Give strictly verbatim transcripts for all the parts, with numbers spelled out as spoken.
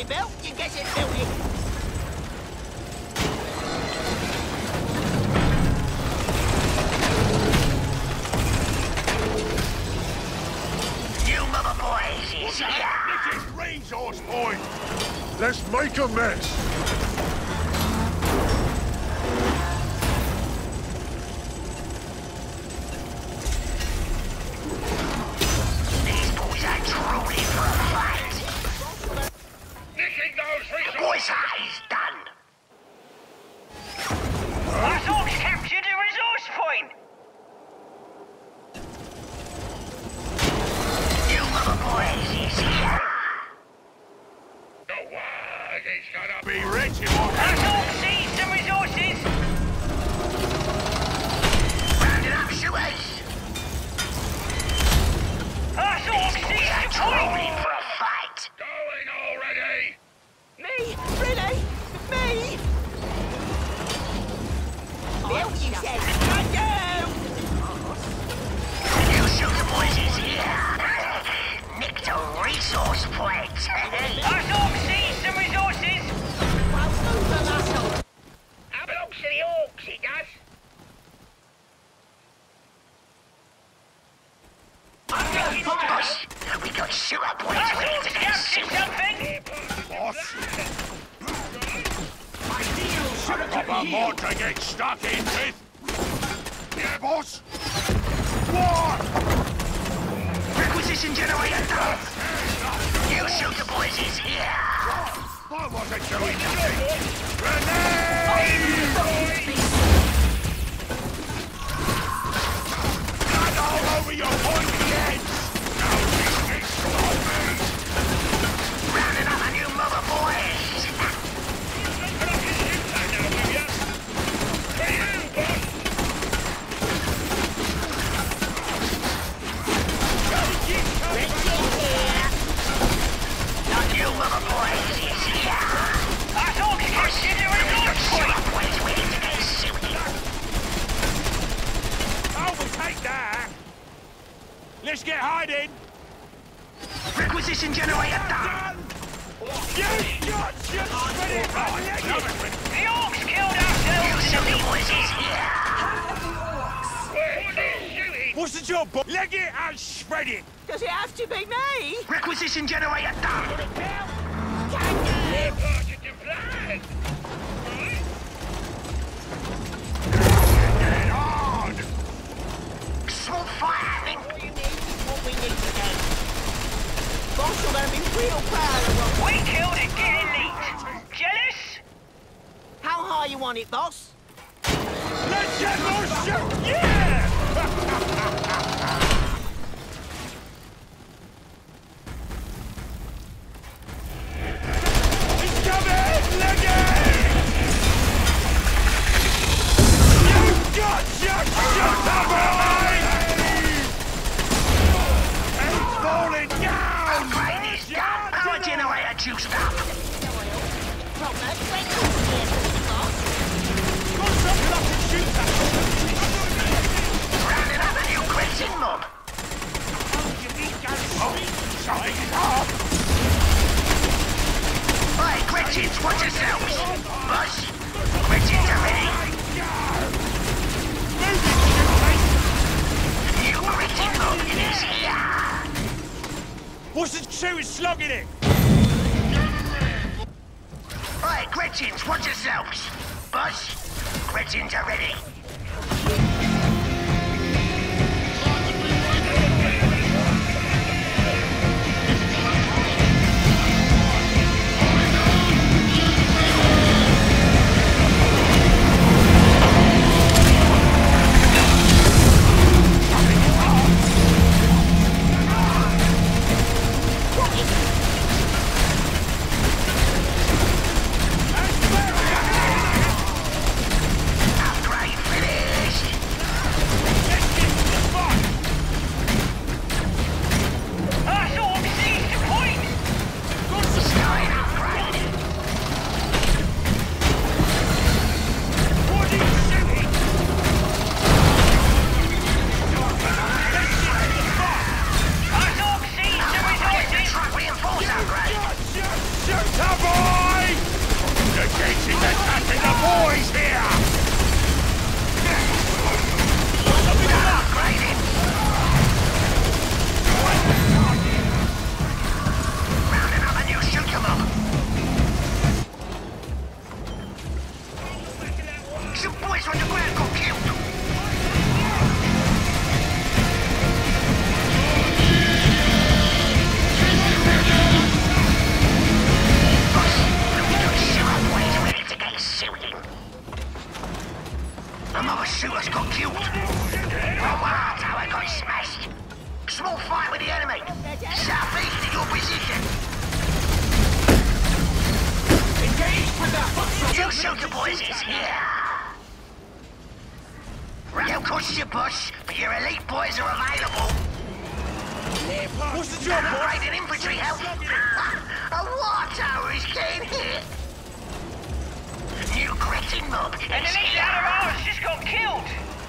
belt, you get it built. This is resource point! Let's make a mess! These boys are truly for a fight! Nicking those resources! The boys is done! Our Orks captured a resource point! You mother boys is here! The world is gonna be rich in Our Warhammer! Orks seized some resources! Rounding up shooters! Our Orks These boys seized are a truly point! for a fight! Going already! Me? Really? Me? Built, you said. Thank you! You shooter boys is here! Nicked a resource point! Our Orks seized some resources! Well, over, muscle. That belongs to the Orks, it does! Boss, we got shooter boys Our ready Orks to get captured shooting! something! Boss! Got a more to get stuck in with! Yeah, boss? War! Requisition generator done! You shooter boys is here! I wasn't doing nothing! Grenade! Blood all over your pointy heads! No business for me! Rounding up a new mother boys! Not you mother boys is here! Our Orks captured a resource point! Shooter boys ready to get shooting! Oh, we'll take that! Let's get hiding! Requisition generator done! You got just ready for it! The Orks killed You ourselves in the shooter beach! boys is here! What's the job, boy? Leg it and spread it! Does it have to be me? Requisition generator done! Get on! Swamp fire happening! What you need, what we need to do. Boss will have been real proud of what. We killed it getting neat! Jealous? How high you want it, boss? Let's get more shoot! Yeah! He's coming! Leg it! You got your shooter boy! He's falling down! Upgrade is done! Power generator juiced up! Proper twinkle here, boss. Got something I can shoot at! Rounding up a new crimson mob! Oh, something is up! Hey, Gretchens, watch yourselves! Buzz, Gretchens are ready! New crimson mob is here! What's the shooting slugging it? Hey, Gretchens, watch yourselves! Buzz, Gretchens are ready! Upgrade boys is here. Right, of course you boss, but your elite boys are available. What's the job, boss? Upgraded infantry help. A war tower is getting hit. New Gretchen mob is An elite here. out of ours just got killed.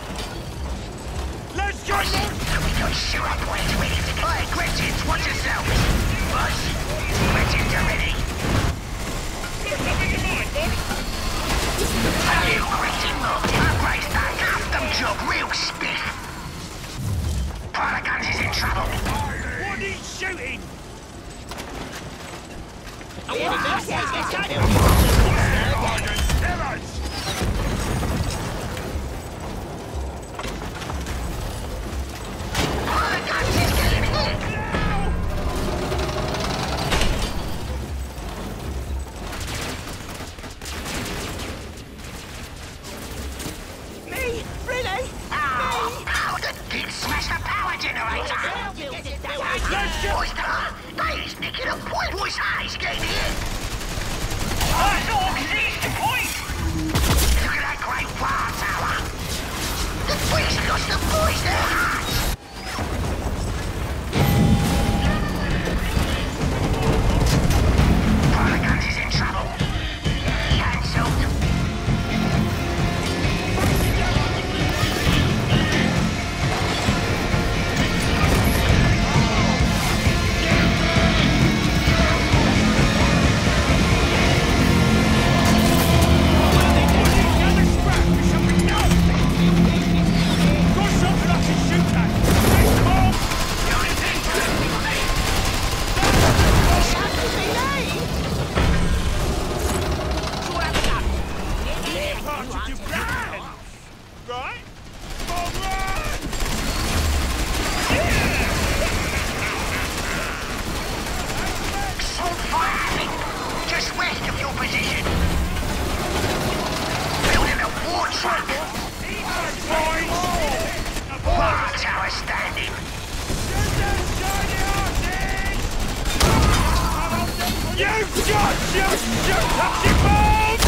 Let's go, Boss, boss! we got sewer points ready to go. Hey, Gretchens, watch yourselves. Boss, Gretchens are ready. Something in mind, boss. A new Gretchen mob. Upgrades that custom job real spiff. Pilot guns is in trouble. What are you shooting? I want to Orders, Simmons! Pilot guns is getting hit. Me? Really? Oh, oh, the kid smashed the power generator. Let's go! Boys, uh, they is nicking a point. Boys, ah, he's getting hit. Us Orks seized the point. Look at that great war tower. The beast lost the boys their hearts. Pilot guns is in trouble. Cancelled. Right? All right! Assault fire havoc. Just west of your position. Building a war truck. War tower standing. You've got your shooting bomb!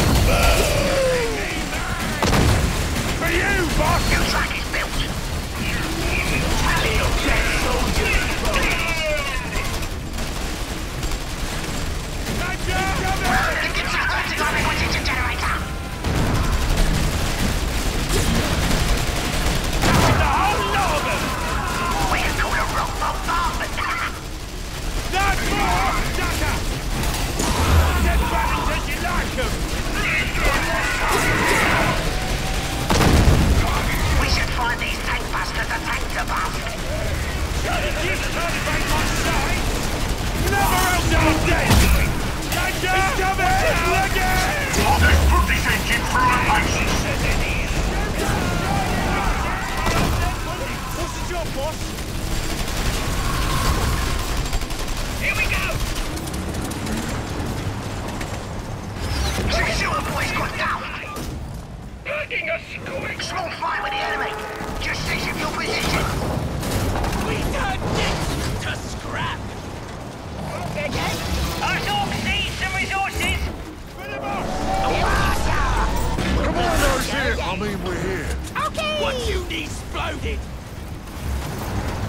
For you, boss! New truck is built. Tally your dead soldiers. The kids are hurting on the oxygen generator. The whole lot of them! We can call a rock bombardment. That more! Ducker! Get back as you like them! We should find these tank busters a tank to bust. Just celebrate my side! Never else I'm dead! Danger! He's coming! Again! Let's put this engine through a paces! What's the job, boss? Here we go. Six sewer boys got down. Burning a squeak. Small fight with the enemy. Just seize of your position. We turn this to scrap! Us Orks seized some resources. Commando's here! I mean, we're here. What you need exploded!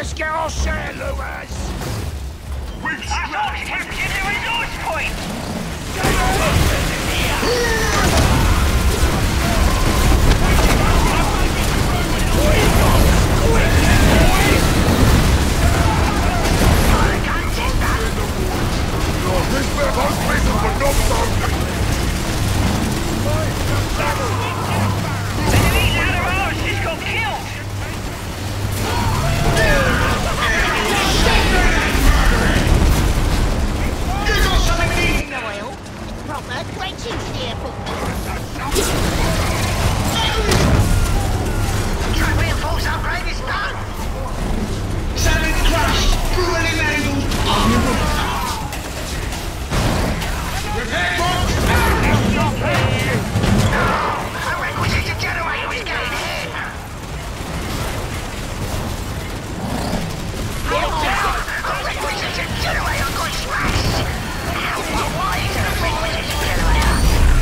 Let's get our share, Lewis! We've Our Orks captured the resource point! This better most places for no sound! An elite lad of ours just got killed! You got something needing Oil. Proper quenching vehicle. Track reinforced upgrade is done. Salmon crushed, cruelly mangled, armored. Repair box! A requisition generator is getting hit. A requisition generator got smashed. Why is it a requisition generator?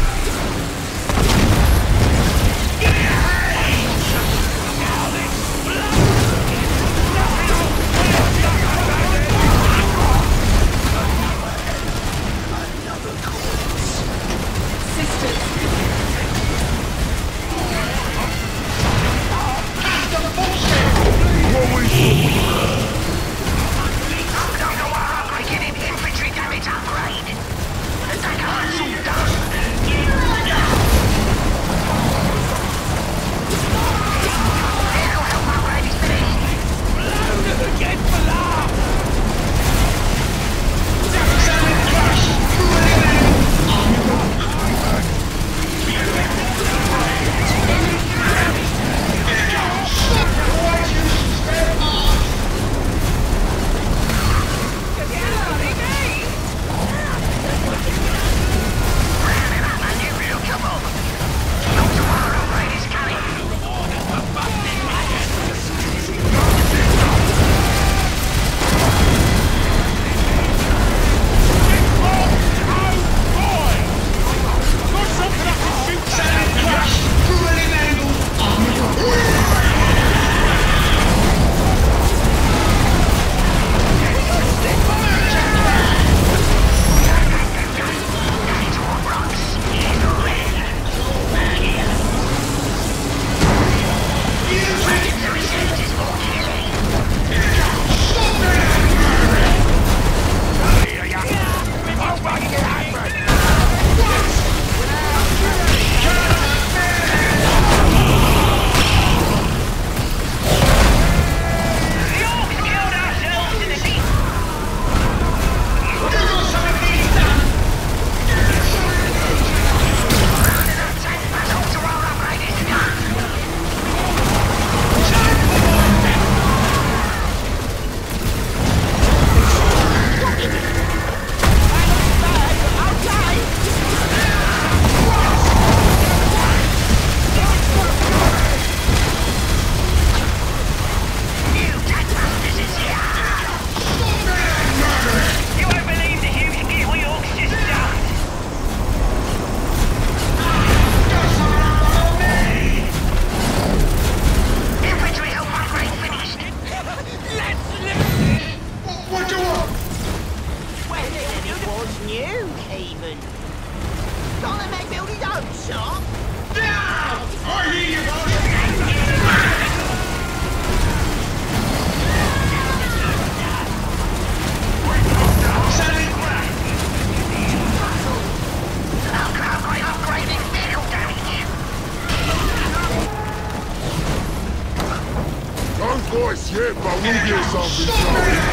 voice yet, but we'll get something done.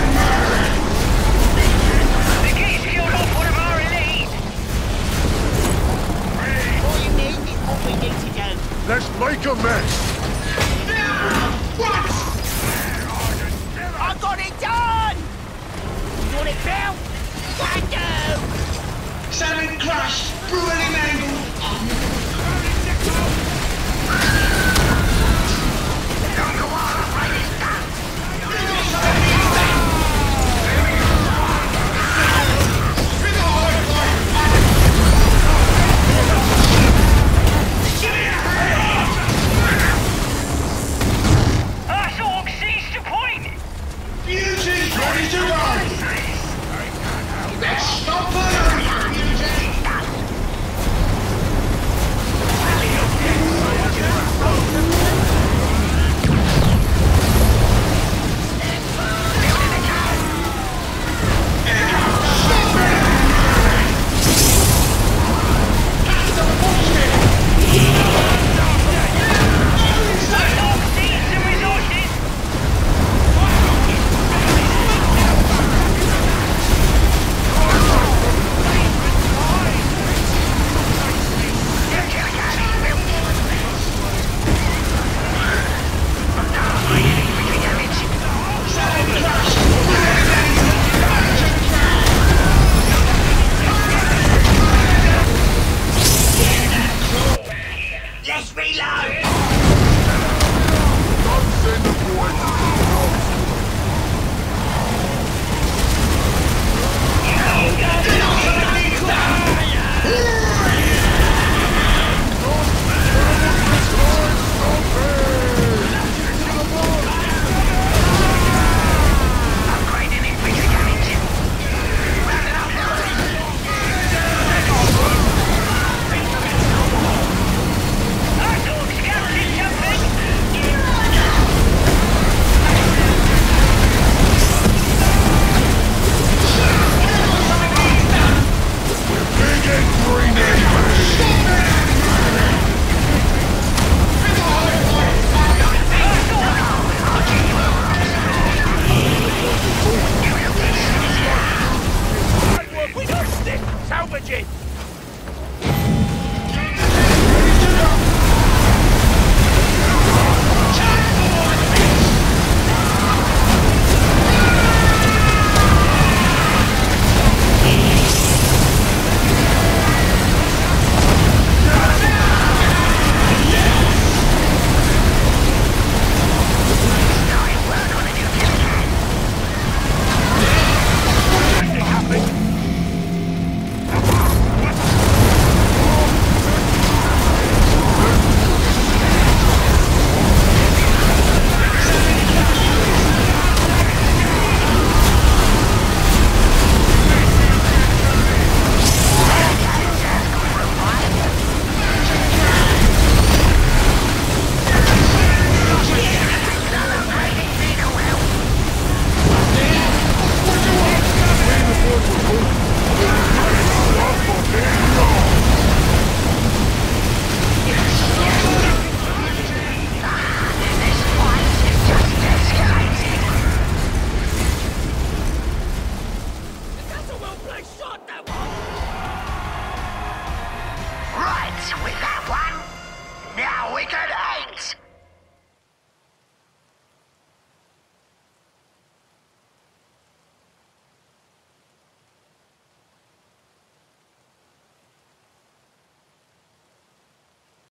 The gate's killed off one of our elite. All you need is what we need to do. Let's make a mess. What? I got it done! You want it built? Can do! Salmon crushed, brutally mangled. Wait.